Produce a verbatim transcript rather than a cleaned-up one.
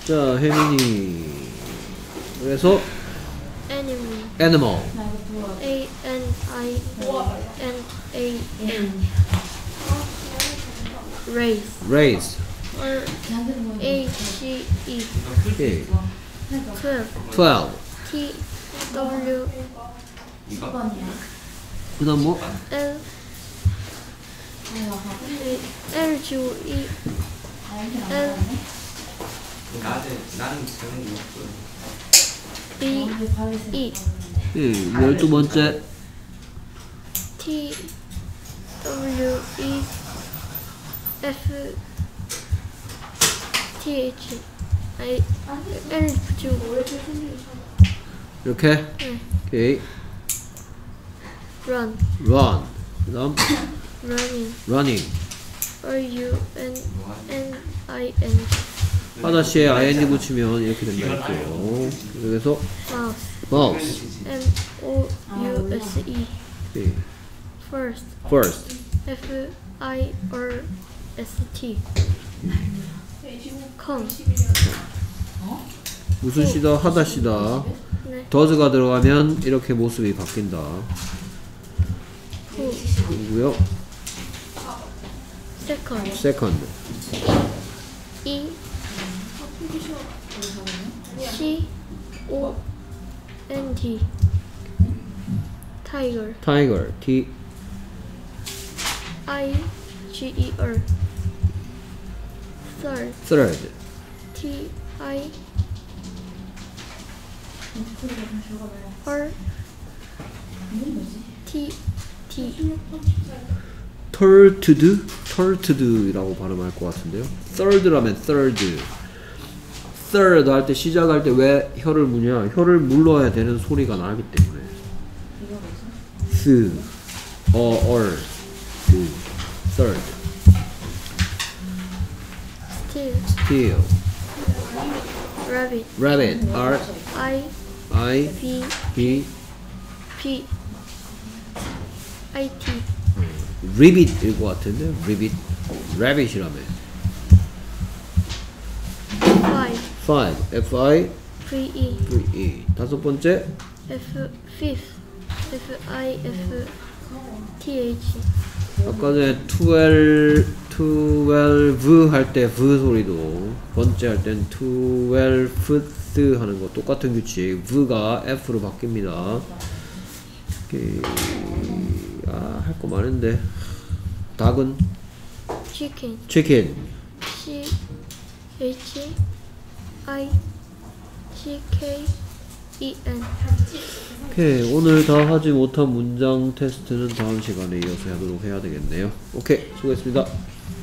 자, 혜민이. 그래서 animal. animal. A N I N A N. race. race. R A C E. 오케이. twelve. twelve. T W 그 다음 뭐? L L G E L B E 예, 열두 번째. T W E F T H I L G 이렇게? 네. 오케이. run run. 그 다음 running running. R U N N I N 하다시에 ing 붙이면 이렇게 된다 했고요. 그래서 mouse mouse. M O U S E 오케이. first first. F I R S T come 무슨 시다? 하다 시다. 네. does가 들어가면 이렇게 모습이 바뀐다. who 그리고요. second second. E C O N T tiger tiger. T I G E R third third. T I R T T third. third이라고 발음할 것 같은데요. third라면 third. third 할 때 시작할 때 왜 혀를 무냐? 혀를 물러야 되는 소리가 나기 때문에. 스, 어, 얼, 드, third. still still. rabbit rabbit. R, I I, V B, P I T ribbit일 것 같은데. ribbit. rabbit이라며. five five. F, I, V E V, E. 다섯 번째. F fifth F I F T H 아까 전에 twelve, twelve 할 때 V 소리도 번째 할 땐 twelfth 하는 거 똑같은 규칙. V가 F로 바뀝니다. 오케이. 아, 할 거 많은데. 닭은 chicken chicken. C H I C K E N 오케이. 오늘 다 하지 못한 문장 테스트는 다음 시간에 이어서 하도록 해야 되겠네요. 오케이. 수고했습니다.